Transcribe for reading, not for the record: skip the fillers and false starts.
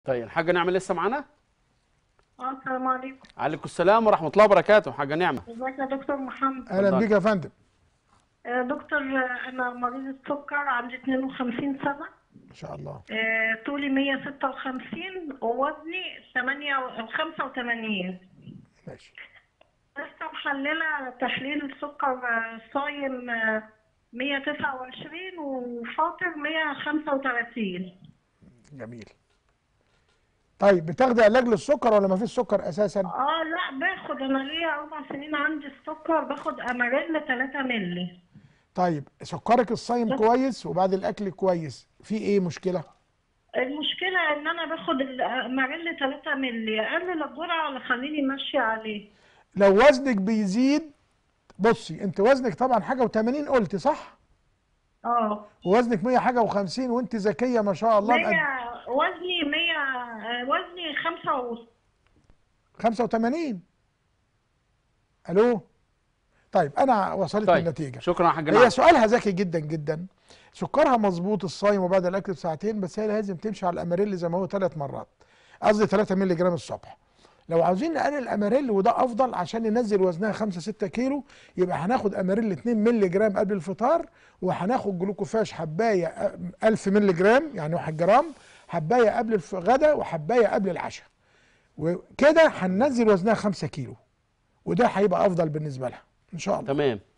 طيب الحاجه نعمه لسه معانا؟ السلام عليكم. عليكم السلام ورحمه الله وبركاته. حاجه نعمه، ازيك يا دكتور محمد؟ اهلا بيك يا فندم. دكتور، انا مريض السكر، عندي 52 سنه. ما شاء الله. طولي 156 ووزني 85. ماشي. لسه محلله تحليل سكر صايم 129 وفاطر 135. جميل. طيب بتاخدي علاج للسكر ولا ما فيش سكر اساسا؟ لا باخد، انا ليا 4 سنين عندي السكر، باخد اماريل 3 مللي. طيب سكرك الصايم كويس وبعد الاكل كويس، في ايه مشكله؟ المشكله ان انا باخد الاماريل 3 مللي، اقلل الجرعه ولا خليني ماشيه عليه؟ لو وزنك بيزيد، بصي انت وزنك طبعا حاجه و80 قلت صح؟ ووزنك 100 حاجه و50 وانت ذكيه ما شاء الله. 100 وزني 100 وزني 85. الو. طيب انا وصلت طيب النتيجه. شكرا يا حاج نعمه. هي سؤالها ذكي جدا جدا. سكرها مظبوط الصايم وبعد الاكل بساعتين، بس هي لازم تمشي على الاماريل زي ما هو 3 مرات، قصدي 3 مللي جرام الصبح. لو عاوزين نقلل الاماريل وده افضل عشان ننزل وزنها 5-6 كيلو، يبقى هناخد اماريل 2 مللي جرام قبل الفطار، وهناخد جلوكوفاش حبايه 1000 مللي جرام يعني 1 جرام، حبايه قبل الغداء وحبايه قبل العشاء، وكده هننزل وزنها 5 كيلو، وده هيبقى افضل بالنسبه لها ان شاء الله. تمام.